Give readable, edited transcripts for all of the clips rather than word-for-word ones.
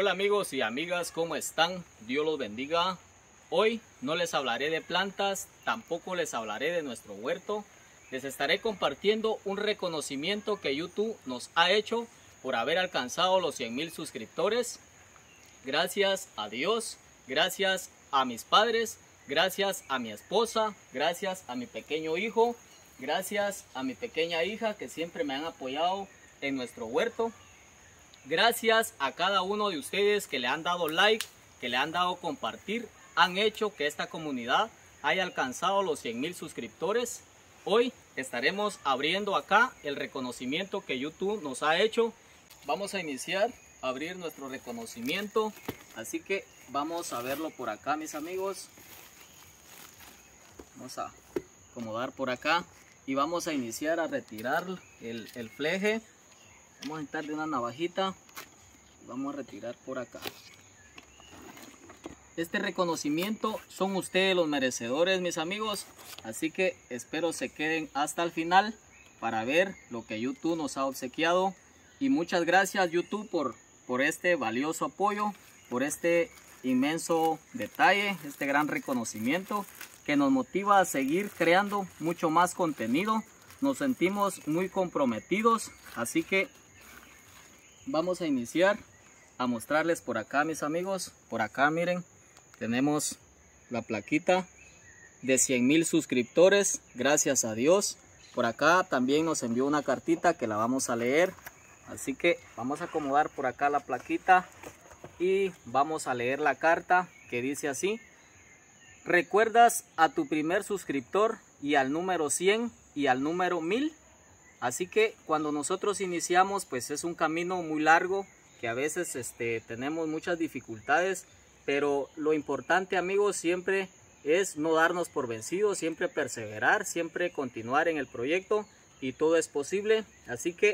Hola amigos y amigas, ¿cómo están? Dios los bendiga. Hoy no les hablaré de plantas, tampoco les hablaré de nuestro huerto. Les estaré compartiendo un reconocimiento que YouTube nos ha hecho por haber alcanzado los 100,000 suscriptores. Gracias a Dios, gracias a mis padres, gracias a mi esposa, gracias a mi pequeño hijo, gracias a mi pequeña hija que siempre me han apoyado en nuestro huerto. Gracias a cada uno de ustedes que le han dado like, que le han dado compartir, han hecho que esta comunidad haya alcanzado los 100,000 suscriptores. Hoy estaremos abriendo acá el reconocimiento que YouTube nos ha hecho. Vamos a iniciar a abrir nuestro reconocimiento, así que vamos a verlo por acá, mis amigos. Vamos a acomodar por acá y vamos a iniciar a retirar el fleje. Vamos a entrar de una navajita y vamos a retirar por acá. Este reconocimiento son ustedes los merecedores, mis amigos, así que espero se queden hasta el final para ver lo que YouTube nos ha obsequiado. Y muchas gracias YouTube por este valioso apoyo, por este inmenso detalle, este gran reconocimiento que nos motiva a seguir creando mucho más contenido. Nos sentimos muy comprometidos, así que vamos a iniciar a mostrarles por acá, mis amigos. Por acá miren, tenemos la plaquita de 100,000 suscriptores, gracias a Dios. Por acá también nos envió una cartita que la vamos a leer, así que vamos a acomodar por acá la plaquita y vamos a leer la carta que dice así: ¿recuerdas a tu primer suscriptor y al número 100 y al número 1000? Así que cuando nosotros iniciamos, pues es un camino muy largo, que a veces tenemos muchas dificultades, pero lo importante, amigos, siempre es no darnos por vencidos, siempre perseverar, siempre continuar en el proyecto y todo es posible. Así que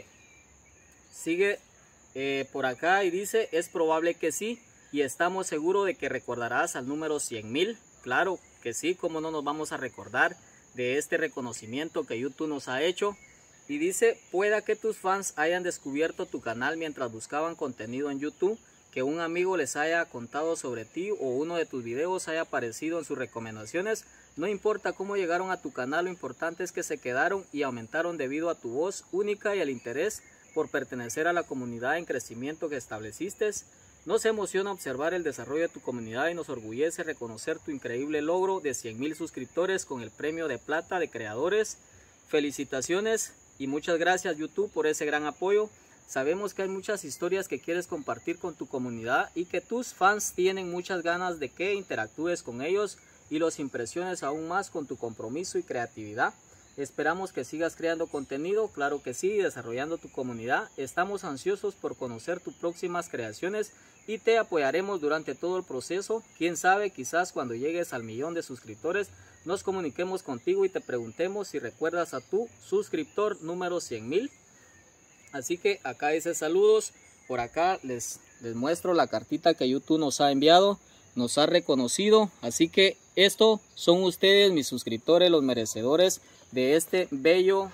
sigue por acá y dice: es probable que sí y estamos seguros de que recordarás al número 100,000. Claro que sí, cómo no nos vamos a recordar de este reconocimiento que YouTube nos ha hecho. Y dice: pueda que tus fans hayan descubierto tu canal mientras buscaban contenido en YouTube, que un amigo les haya contado sobre ti o uno de tus videos haya aparecido en sus recomendaciones. No importa cómo llegaron a tu canal, lo importante es que se quedaron y aumentaron debido a tu voz única y al interés por pertenecer a la comunidad en crecimiento que estableciste. Nos emociona observar el desarrollo de tu comunidad y nos orgullece reconocer tu increíble logro de 100,000 suscriptores con el premio de plata de creadores. Felicitaciones. Y muchas gracias YouTube por ese gran apoyo. Sabemos que hay muchas historias que quieres compartir con tu comunidad y que tus fans tienen muchas ganas de que interactúes con ellos y los impresiones aún más con tu compromiso y creatividad. Esperamos que sigas creando contenido, claro que sí, desarrollando tu comunidad. Estamos ansiosos por conocer tus próximas creaciones y te apoyaremos durante todo el proceso. Quién sabe, quizás cuando llegues al 1,000,000 de suscriptores nos comuniquemos contigo y te preguntemos si recuerdas a tu suscriptor número 100,000. Así que acá dice saludos. Por acá les muestro la cartita que YouTube nos ha enviado, nos ha reconocido. Así que estos son ustedes, mis suscriptores, los merecedores de este bello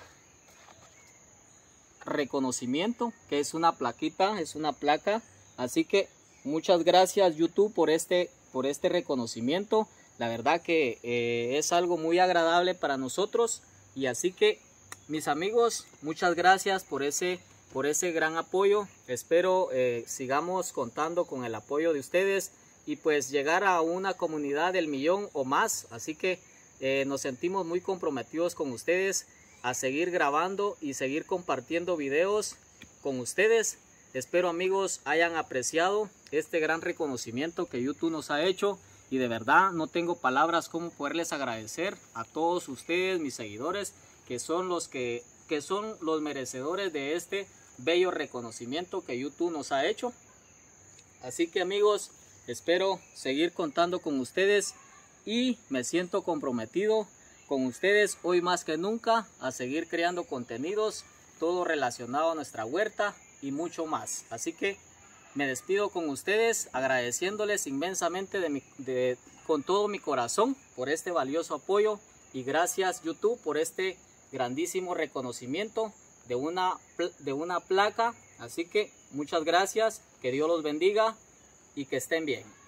reconocimiento, que es una plaquita, es una placa. Así que muchas gracias YouTube por este reconocimiento. La verdad que es algo muy agradable para nosotros. Y así que, mis amigos, muchas gracias por ese gran apoyo. Espero sigamos contando con el apoyo de ustedes y pues llegar a una comunidad del 1,000,000 o más. Así que nos sentimos muy comprometidos con ustedes a seguir grabando y seguir compartiendo videos con ustedes. Espero, amigos, hayan apreciado este gran reconocimiento que YouTube nos ha hecho. Y de verdad no tengo palabras como poderles agradecer a todos ustedes, mis seguidores, que son los merecedores de este bello reconocimiento que YouTube nos ha hecho. Así que, amigos, espero seguir contando con ustedes y me siento comprometido con ustedes hoy más que nunca a seguir creando contenidos, todo relacionado a nuestra huerta y mucho más. Así que me despido con ustedes agradeciéndoles inmensamente con todo mi corazón por este valioso apoyo y gracias YouTube por este grandísimo reconocimiento de una placa. Así que muchas gracias, que Dios los bendiga y que estén bien.